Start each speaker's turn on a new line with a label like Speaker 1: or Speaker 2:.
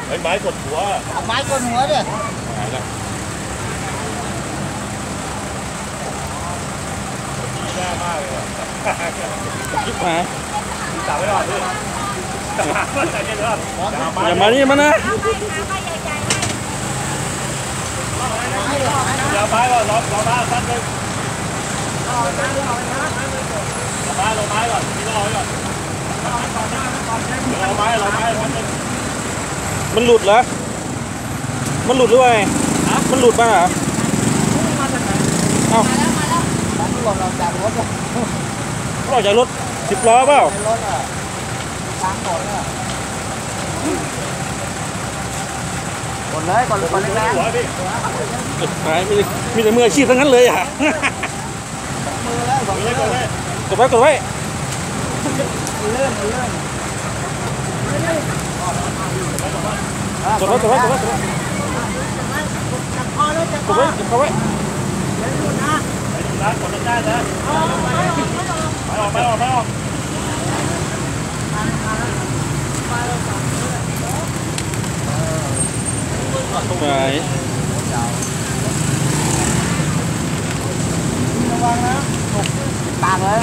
Speaker 1: ไม้กดหัว
Speaker 2: เอาไม้กดหัวดิ
Speaker 1: หายแล้วดีแน่มากเลยยิบหายจับไว้ก่อนพี่อย่ามานี่มานะอย่าไปก่อนรอมาสั้นเลยรอไม้ก่อนพี่รอไว้ก่อนรอไม้มันหลุดเหรอมันหลุดหรือไงมันหลุดมาเหรอเอ้า
Speaker 2: มันหล่นออกจากรถ
Speaker 1: ออกจากรถ10 ล้อเปล่าร
Speaker 2: ถอ่ะทางหมดอ่ะกดเลยกดแรง
Speaker 1: มีแต่มืออาชีพทั้งนั้นเลยอ่ะ
Speaker 2: มือแล้วกดเลย
Speaker 1: กดไว้
Speaker 2: เลื่อน
Speaker 1: กดไว้เข้าไว้ไม่กดได้นะไม่ออกไป
Speaker 2: ระวังนะตกปากเลย